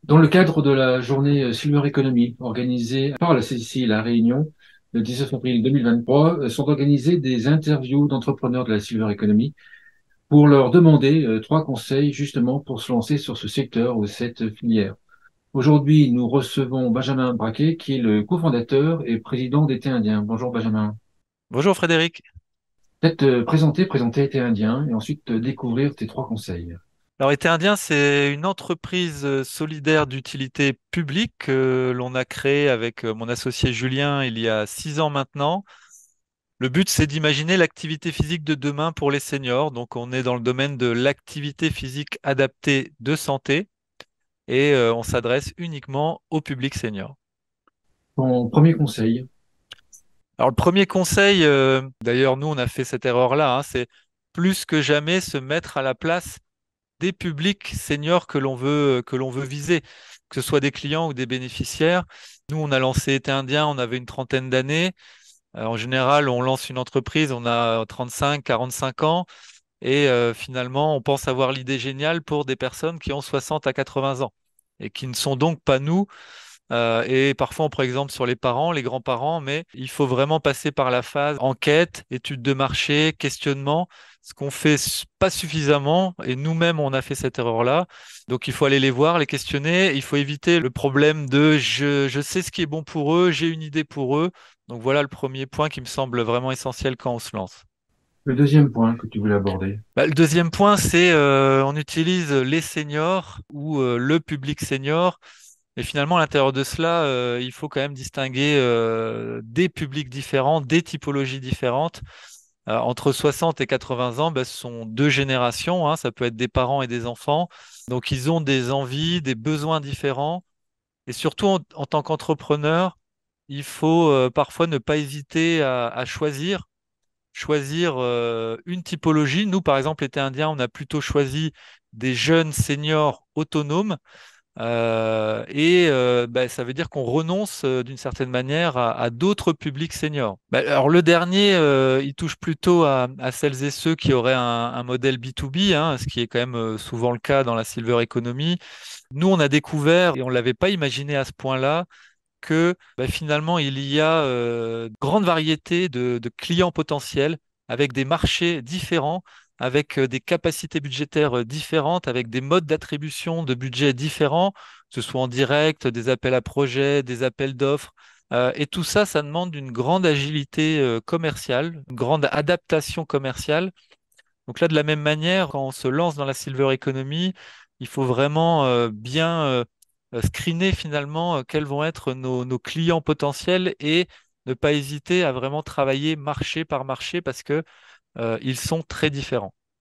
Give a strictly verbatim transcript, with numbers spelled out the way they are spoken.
Dans le cadre de la journée euh, Silver Economy organisée par la C C I La Réunion le dix-neuf avril deux mille vingt-trois, euh, sont organisées des interviews d'entrepreneurs de la Silver Economy pour leur demander euh, trois conseils justement pour se lancer sur ce secteur ou cette filière. Aujourd'hui, nous recevons Benjamin Braquet, qui est le cofondateur et président d'Été Indien. Bonjour Benjamin. Bonjour Frédéric. Peut-être te présenter, présenter Été Indien et ensuite te découvrir tes trois conseils. Alors, Été Indien, c'est une entreprise euh, solidaire d'utilité publique que l'on a créée avec euh, mon associé Julien il y a six ans maintenant. Le but, c'est d'imaginer l'activité physique de demain pour les seniors. Donc, on est dans le domaine de l'activité physique adaptée de santé et euh, on s'adresse uniquement au public senior. Ton premier conseil. Alors, le premier conseil, euh, d'ailleurs, nous, on a fait cette erreur-là, hein, c'est plus que jamais se mettre à la place des publics seniors que l'on veut, que l'on veut viser, que ce soit des clients ou des bénéficiaires. Nous, on a lancé Été Indien, on avait une trentaine d'années. Euh, en général, on lance une entreprise, on a trente-cinq, quarante-cinq ans, et euh, finalement, on pense avoir l'idée géniale pour des personnes qui ont soixante à quatre-vingts ans et qui ne sont donc pas nous. Euh, et parfois, on prend exemple sur les parents, les grands-parents, mais il faut vraiment passer par la phase enquête, étude de marché, questionnement, ce qu'on fait s- pas suffisamment. Et nous-mêmes, on a fait cette erreur-là. Donc, il faut aller les voir, les questionner. Il faut éviter le problème de je, je sais ce qui est bon pour eux, j'ai une idée pour eux. Donc, voilà le premier point qui me semble vraiment essentiel quand on se lance. Le deuxième point que tu voulais aborder. Bah, le deuxième point, c'est euh, on utilise les seniors ou euh, le public senior. Et finalement, à l'intérieur de cela, euh, il faut quand même distinguer euh, des publics différents, des typologies différentes. Euh, entre soixante et quatre-vingts ans, bah, ce sont deux générations, hein, ça peut être des parents et des enfants. Donc, ils ont des envies, des besoins différents. Et surtout, en, en tant qu'entrepreneur, il faut euh, parfois ne pas hésiter à, à choisir, choisir euh, une typologie. Nous, par exemple, été indien, on a plutôt choisi des jeunes seniors autonomes euh, et euh, bah, ça veut dire qu'on renonce euh, d'une certaine manière à, à d'autres publics seniors. Bah, alors le dernier, euh, il touche plutôt à, à celles et ceux qui auraient un, un modèle B deux B, hein, ce qui est quand même euh, souvent le cas dans la silver economy. Nous, on a découvert, et on ne l'avait pas imaginé à ce point-là, que bah, finalement, il y a euh, grande variété de, de clients potentiels avec des marchés différents, avec euh, des capacités budgétaires euh, différentes, avec des modes d'attribution de budget différents, que ce soit en direct, des appels à projets, des appels d'offres. Euh, et tout ça, ça demande une grande agilité euh, commerciale, une grande adaptation commerciale. Donc là, de la même manière, quand on se lance dans la silver economy, il faut vraiment euh, bien euh, euh, screener finalement euh, quels vont être nos, nos clients potentiels et ne pas hésiter à vraiment travailler marché par marché parce que euh, ils sont très différents.